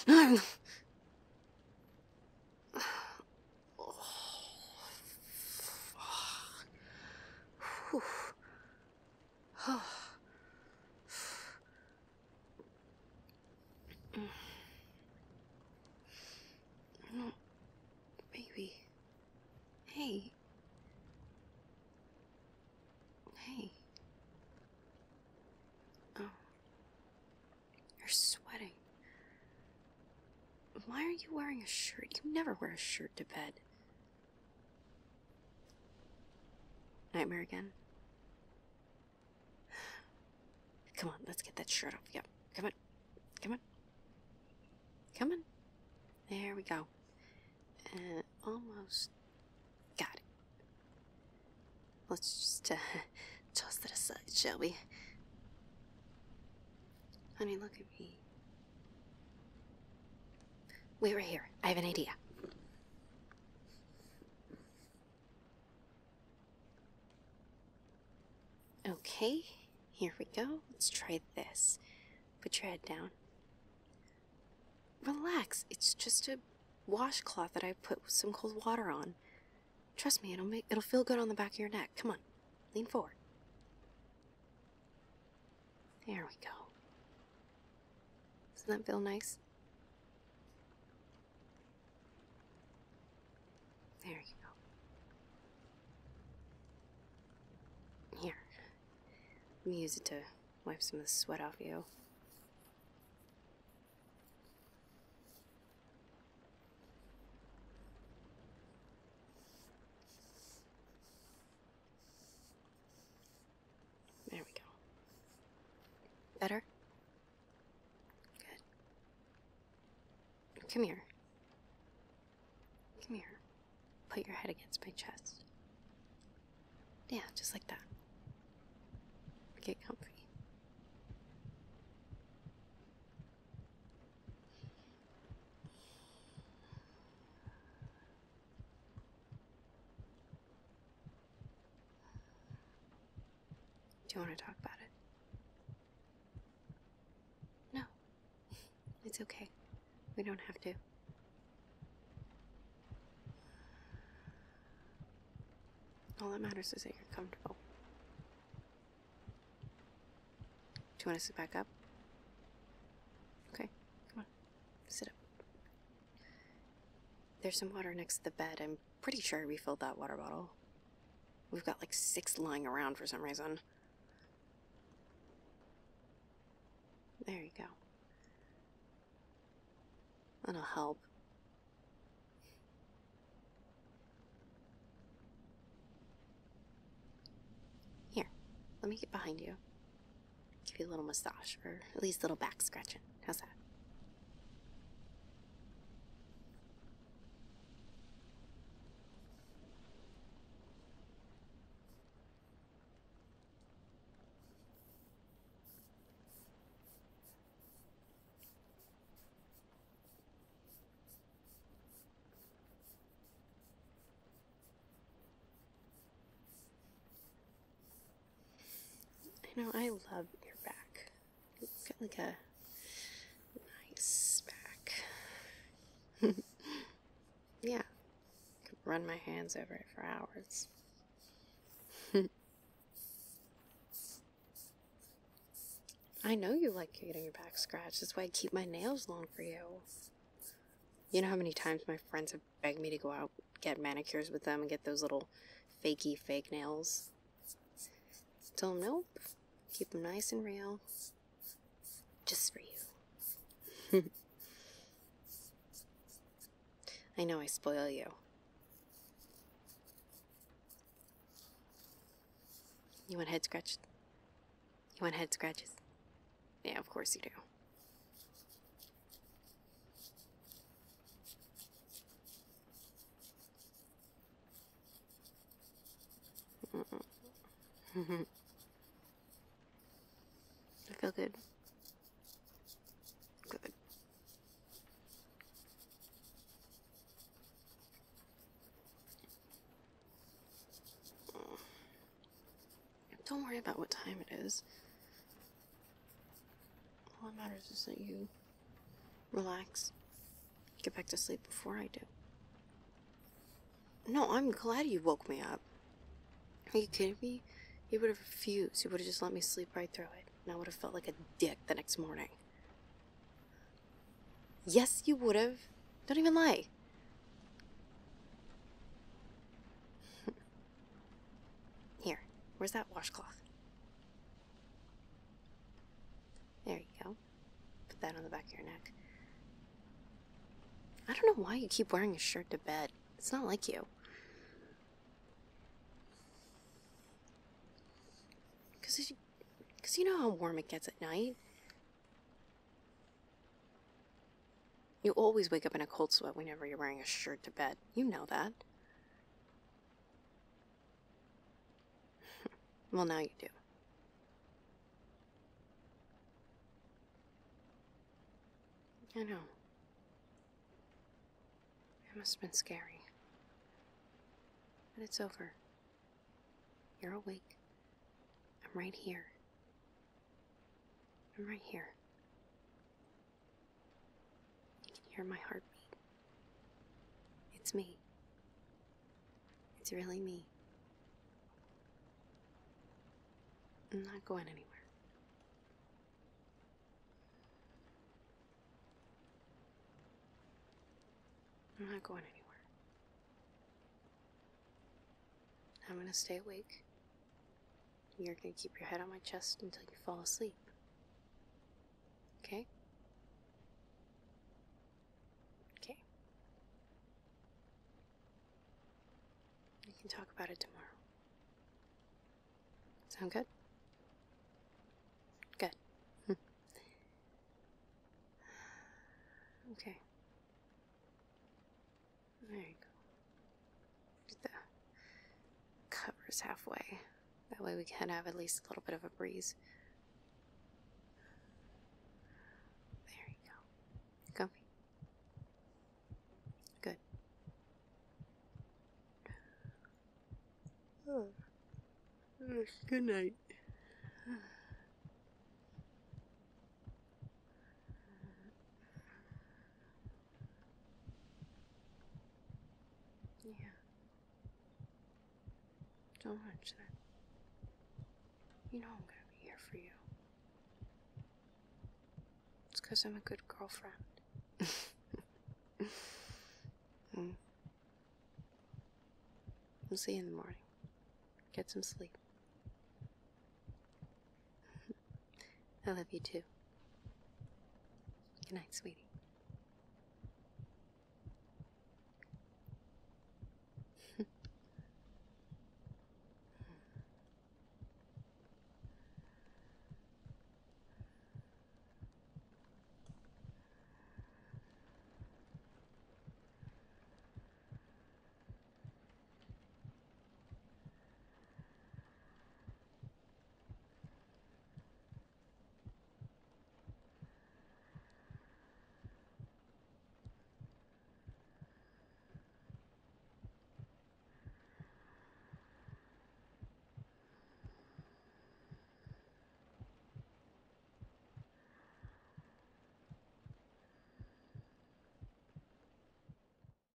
Baby. Hey. Hey. Oh. You're sweating. Why are you wearing a shirt? You never wear a shirt to bed. Nightmare again? Come on, let's get that shirt off. Yep. Come on. Come on. Come on. There we go. Almost got it. Let's just toss that aside, shall we? Honey, look at me. Wait right here. I have an idea. Okay, here we go. Let's try this. Put your head down. Relax. It's just a washcloth that I put some cold water on. Trust me, it'll feel good on the back of your neck. Come on. Lean forward. There we go. Doesn't that feel nice? There you go. Here. Let me use it to wipe some of the sweat off you. There we go. Better? Good. Come here. Come here. Put your head against my chest. Yeah, just like that. Get comfy. Do you want to talk about it? No. It's okay. We don't have to. All that matters is that you're comfortable. Do you want to sit back up? Okay, come on. Sit up. There's some water next to the bed. I'm pretty sure I refilled that water bottle. We've got like 6 lying around for some reason. There you go. That'll help. Here, let me get behind you. Give you a little massage, or at least a little back scratching. How's that? You know, I love your back. You've got like a nice back. Yeah, I could run my hands over it for hours. I know you like getting your back scratched. That's why I keep my nails long for you. You know how many times my friends have begged me to go out, get manicures with them, and get those little fakey fake nails? Tell them nope. Keep them nice and real. Just for you. I know I spoil you. You want head scratched? You want head scratches? Yeah, of course you do. I feel good. Good. Don't worry about what time it is. All that matters is that you Relax. Get back to sleep before I do. No, I'm glad you woke me up. Are you kidding me? You would have refused. You would have just let me sleep right through it. And I would have felt like a dick the next morning. Yes, you would have. Don't even lie. Here, where's that washcloth? There you go. Put that on the back of your neck. I don't know why you keep wearing a shirt to bed. It's not like you. Because you know how warm it gets at night. You always wake up in a cold sweat whenever you're wearing a shirt to bed. You know that. Well, now you do. I know. It must have been scary. But it's over. You're awake. I'm right here. I'm right here. You can hear my heartbeat. It's me. It's really me. I'm not going anywhere. I'm not going anywhere. I'm gonna stay awake. You're gonna keep your head on my chest until you fall asleep. Okay? Okay. We can talk about it tomorrow. Sound good? Good. Okay. There you go. Get the covers halfway. That way we can have at least a little bit of a breeze. There you go. Comfy? Good. Oh. Good night. Yeah. Don't watch that. You know I'm gonna be here for you. It's because I'm a good girlfriend. We'll see you in the morning. Get some sleep. I love you too. Good night, sweetie.